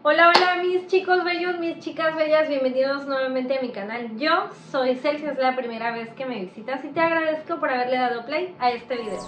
Hola, hola mis chicos bellos, mis chicas bellas, bienvenidos nuevamente a mi canal. Yo soy Celsia, es la primera vez que me visitas y te agradezco por haberle dado play a este video.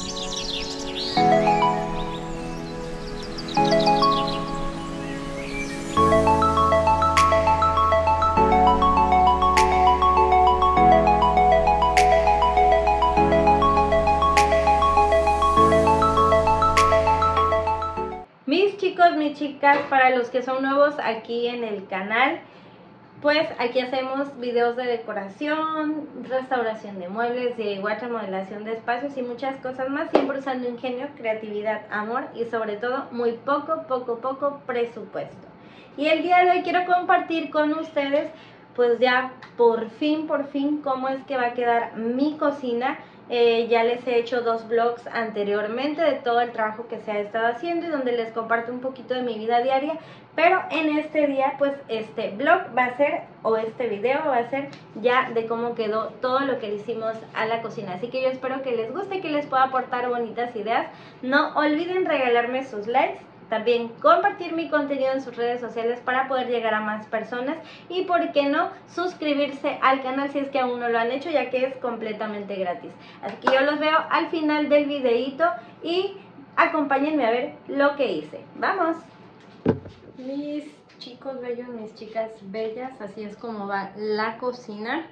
Mis chicos, mis chicas, para los que son nuevos aquí en el canal, pues aquí hacemos videos de decoración, restauración de muebles, de igual remodelación de espacios y muchas cosas más, siempre usando ingenio, creatividad, amor y sobre todo muy poco presupuesto. Y el día de hoy quiero compartir con ustedes pues ya por fin cómo es que va a quedar mi cocina. Ya les he hecho 2 vlogs anteriormente de todo el trabajo que se ha estado haciendo y donde les comparto un poquito de mi vida diaria, pero en este día pues este vlog va a ser, o este video va a ser ya de cómo quedó todo lo que le hicimos a la cocina. Así que yo espero que les guste, que les pueda aportar bonitas ideas. No olviden regalarme sus likes, también compartir mi contenido en sus redes sociales para poder llegar a más personas y por qué no suscribirse al canal si es que aún no lo han hecho, ya que es completamente gratis. Así que yo los veo al final del videito y acompáñenme a ver lo que hice. ¡Vamos! Mis chicos bellos, mis chicas bellas, así es como va la cocina.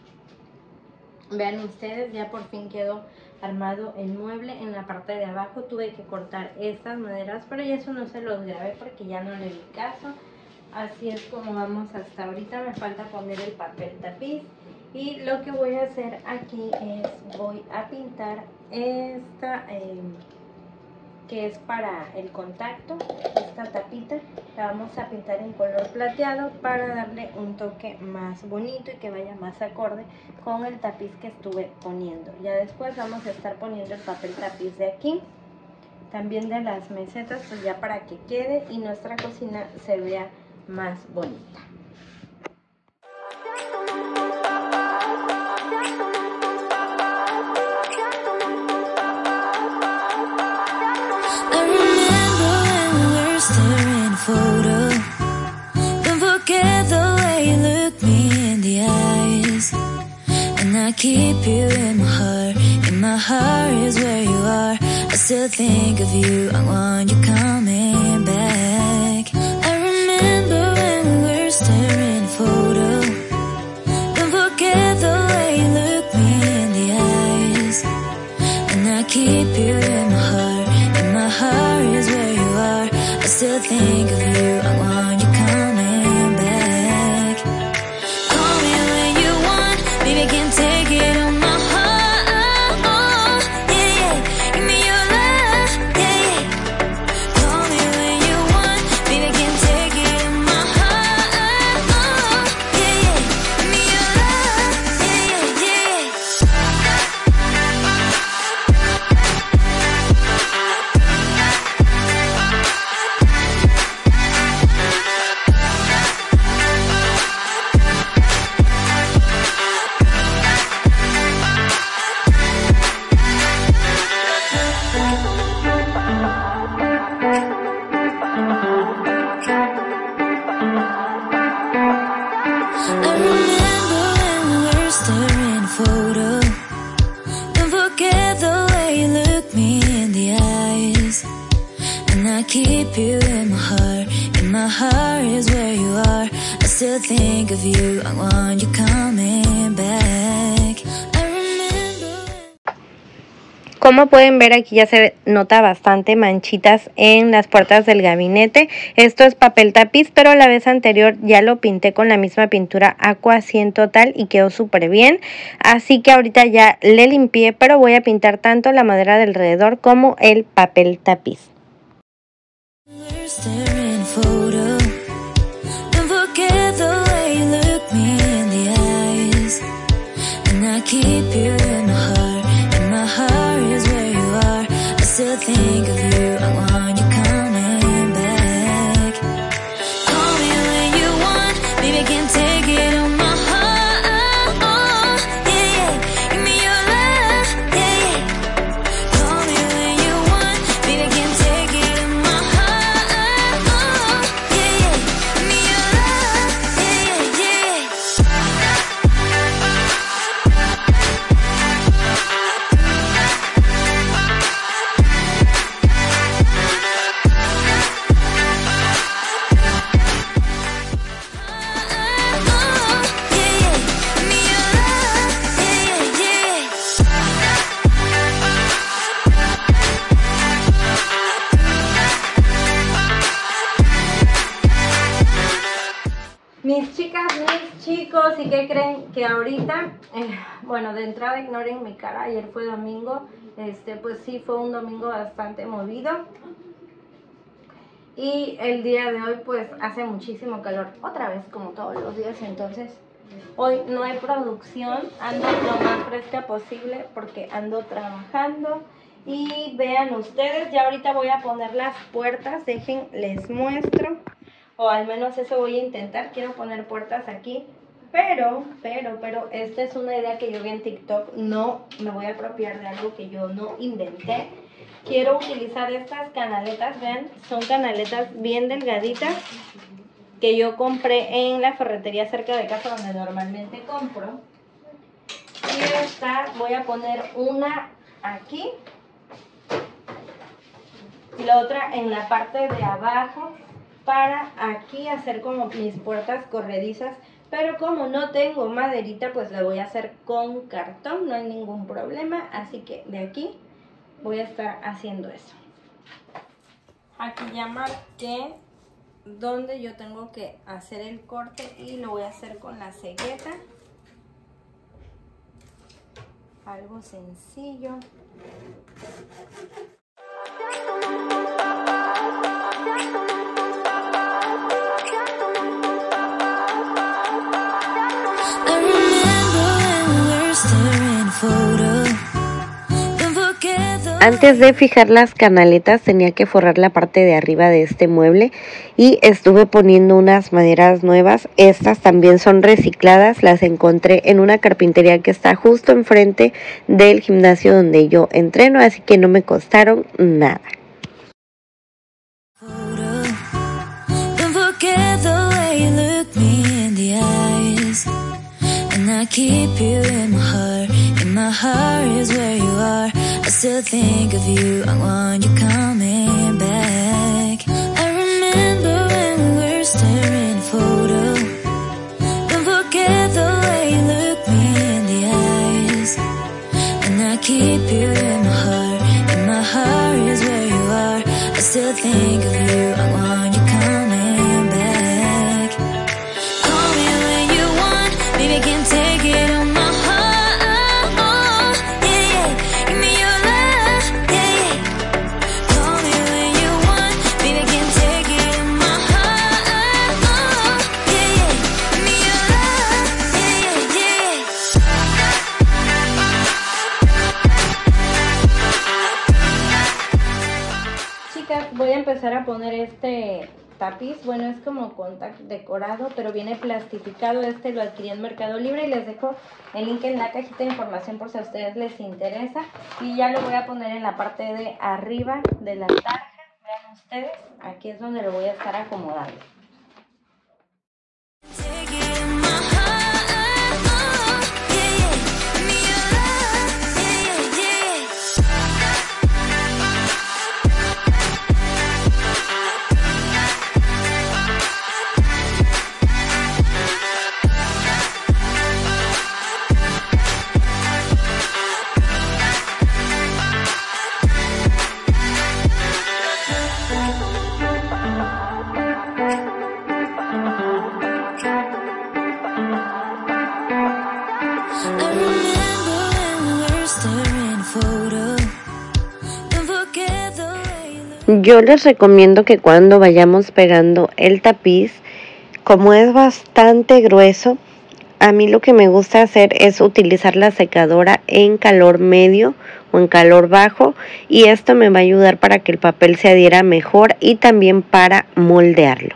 Vean ustedes, ya por fin quedó armado el mueble. En la parte de abajo tuve que cortar estas maderas, pero ya eso no se los grabé porque ya no le di caso. Así es como vamos hasta ahorita. Me falta poner el papel tapiz y lo que voy a hacer aquí es voy a pintar esta que es para el contacto, esta tapita la vamos a pintar en color plateado para darle un toque más bonito y que vaya más acorde con el tapiz que estuve poniendo. Ya después vamos a estar poniendo el papel tapiz de aquí, también de las mesetas, pues ya para que quede y nuestra cocina se vea más bonita. Photo. Don't forget the way you look me in the eyes, and I keep you in my heart. In my heart is where you are. I still think of you. I want you coming back. I remember when we were staring photo. Don't forget the way you look me in the eyes, and I keep you in my heart. In my heart is where you are. I still think of you, I want you coming back. Call me when you want, baby, I can't take it on my heart. Oh, yeah, yeah, give me your love, yeah, yeah. Call me when you want, baby, I can't take it on my heart. Oh, yeah, yeah, give me your love, yeah, yeah, keep you in my heart. In my heart is where you are. I still think of you. I want you coming back. I remember. Como pueden ver, aquí ya se nota bastante manchitas en las puertas del gabinete. Esto es papel tapiz, pero la vez anterior ya lo pinté con la misma pintura Aqua 100 Total y quedó súper bien. Así que ahorita ya le limpié, pero voy a pintar tanto la madera de alrededor como el papel tapiz. Staring photo. Don't forget the way you look me in the eyes, and I keep you in my heart. In my heart is where you are. I still think of you. I want you coming back. Call me when you want, baby, I can't take it on my heart. Oh, yeah, yeah, give me your love, yeah, yeah. Call me when you want, baby, I can't take it on my heart. Oh, yeah, yeah. Mis chicas, mis chicos, ¿y qué creen? Que ahorita, bueno, de entrada ignoren mi cara, ayer fue domingo, pues sí, fue un domingo bastante movido. Y el día de hoy pues hace muchísimo calor, otra vez como todos los días, entonces hoy no hay producción, ando lo más fresca posible porque ando trabajando. Y vean ustedes, ya ahorita voy a poner las puertas, dejen, les muestro. O al menos eso voy a intentar, quiero poner puertas aquí, pero, esta es una idea que yo vi en TikTok, no me voy a apropiar de algo que yo no inventé. Quiero utilizar estas canaletas, vean, son canaletas bien delgaditas que yo compré en la ferretería cerca de casa donde normalmente compro. Y esta voy a poner una aquí y la otra en la parte de abajo, para aquí hacer como mis puertas corredizas, pero como no tengo maderita pues la voy a hacer con cartón, no hay ningún problema, así que de aquí voy a estar haciendo eso. Aquí ya marqué donde yo tengo que hacer el corte y lo voy a hacer con la cegueta, algo sencillo. Antes de fijar las canaletas tenía que forrar la parte de arriba de este mueble y estuve poniendo unas maderas nuevas. Estas también son recicladas, las encontré en una carpintería que está justo enfrente del gimnasio donde yo entreno, así que no me costaron nada. I still think of you, I want you coming back. I remember when we were staring at a photo. Don't forget the way you look me in the eyes. And I keep you in my heart is where you are. I still think of you, I want you coming back. Call me when you want, maybe I can take it on my heart. Voy a empezar a poner este tapiz, bueno, es como contact decorado, pero viene plastificado. Este lo adquirí en Mercado Libre y les dejo el link en la cajita de información por si a ustedes les interesa. Y ya lo voy a poner en la parte de arriba de la tarja, vean ustedes, aquí es donde lo voy a estar acomodando. Yo les recomiendo que cuando vayamos pegando el tapiz, como es bastante grueso, a mí lo que me gusta hacer es utilizar la secadora en calor medio o en calor bajo, y esto me va a ayudar para que el papel se adhiera mejor y también para moldearlo.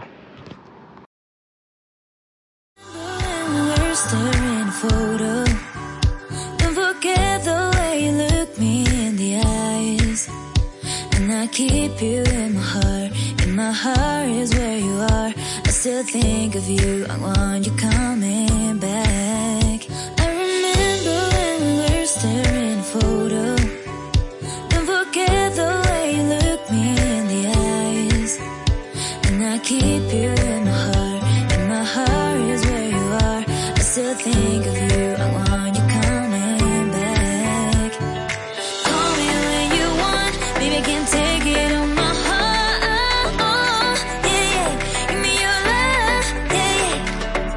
Keep you in my heart is where you are. I still think of you, I want you coming back. I remember when we were staring at a photo. Don't forget the way you look me in the eyes. And I keep you in my heart is where you are. I still think of you, I want you coming back. Call me when you want, maybe I can take it on my heart, yeah, yeah. Give me your love, yeah, yeah.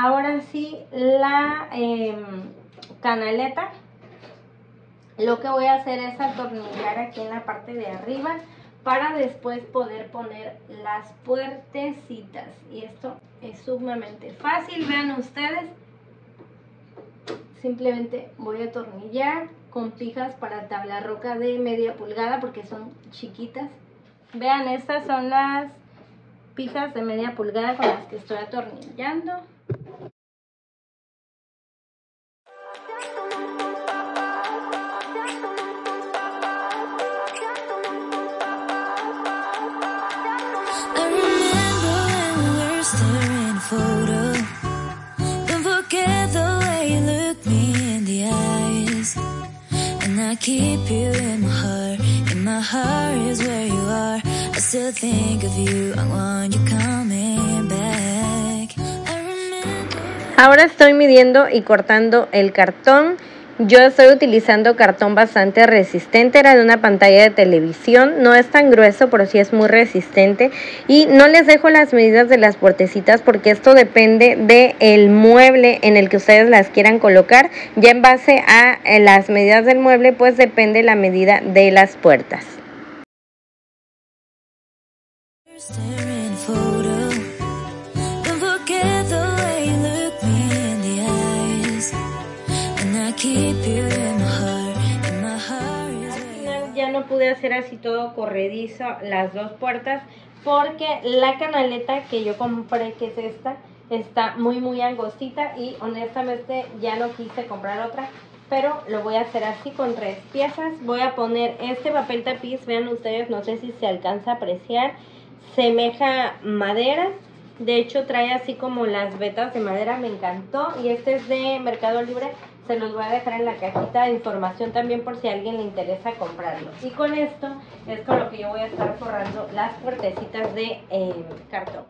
ahora sí la canaleta. Lo que voy a hacer es atornillar aquí en la parte de arriba para después poder poner las puertecitas. Y esto es sumamente fácil, vean ustedes. Simplemente voy a atornillar con pijas para tabla roca de media pulgada porque son chiquitas. Vean, estas son las pijas de media pulgada con las que estoy atornillando. I keep you in my heart is where you are. I still think of you, I want you coming back. Ahora estoy midiendo y cortando el cartón. Yo estoy utilizando cartón bastante resistente, era de una pantalla de televisión, no es tan grueso, pero sí es muy resistente. Y no les dejo las medidas de las puertecitas porque esto depende del mueble en el que ustedes las quieran colocar. Ya en base a las medidas del mueble, pues depende la medida de las puertas. Ya no pude hacer así todo corredizo las dos puertas porque la canaleta que yo compré, que es esta, está muy angostita y honestamente ya no quise comprar otra, pero lo voy a hacer así con 3 piezas. Voy a poner este papel tapiz, vean ustedes, no sé si se alcanza a apreciar, semeja madera. De hecho trae así como las vetas de madera, me encantó. Y este es de Mercado Libre, se los voy a dejar en la cajita de información también por si a alguien le interesa comprarlo. Y con esto es con lo que yo voy a estar forrando las puertecitas de cartón.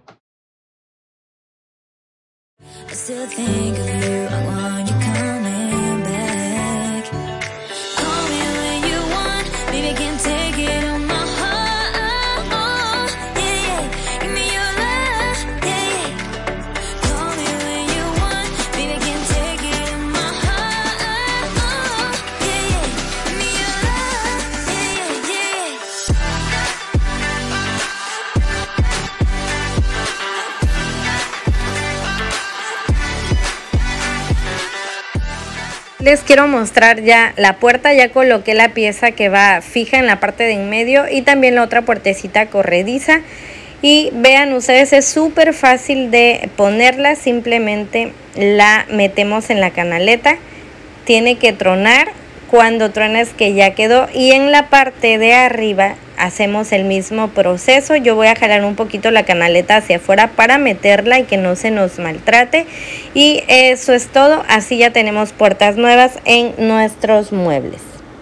Les quiero mostrar ya la puerta, ya coloqué la pieza que va fija en la parte de en medio y también la otra puertecita corrediza. Y vean ustedes, es súper fácil de ponerla, simplemente la metemos en la canaleta, tiene que tronar, cuando truena es que ya quedó. Y en la parte de arriba hacemos el mismo proceso. Yo voy a jalar un poquito la canaleta hacia afuera para meterla y que no se nos maltrate. Y eso es todo, así ya tenemos puertas nuevas en nuestros muebles.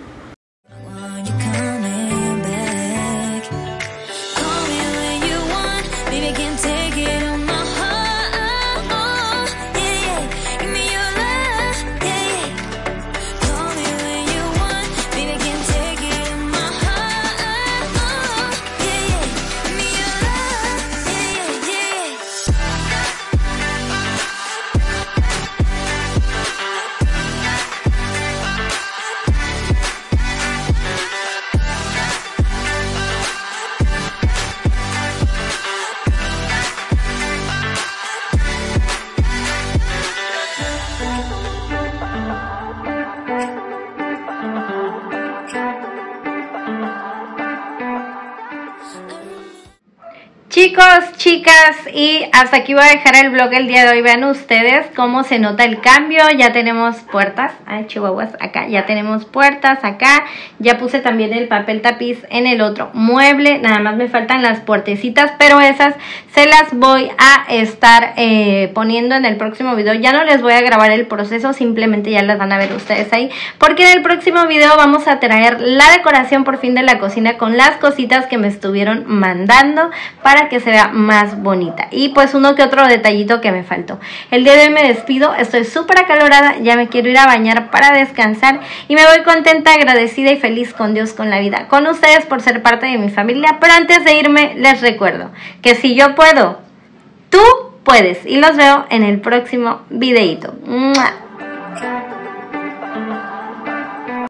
Chicos, chicas, y hasta aquí voy a dejar el vlog el día de hoy. Vean ustedes cómo se nota el cambio. Ya tenemos puertas, ay chihuahuas, acá ya tenemos puertas, acá ya puse también el papel tapiz en el otro mueble. Nada más me faltan las puertecitas, pero esas se las voy a estar poniendo en el próximo video. Ya no les voy a grabar el proceso, simplemente ya las van a ver ustedes ahí, porque en el próximo video vamos a traer la decoración por fin de la cocina con las cositas que me estuvieron mandando para que se vea más bonita. Y pues uno que otro detallito que me faltó. El día de hoy me despido, estoy súper acalorada, ya me quiero ir a bañar para descansar y me voy contenta, agradecida y feliz con Dios, con la vida, con ustedes por ser parte de mi familia. Pero antes de irme les recuerdo que si yo puedo, tú puedes. Y los veo en el próximo videito. ¡Mua!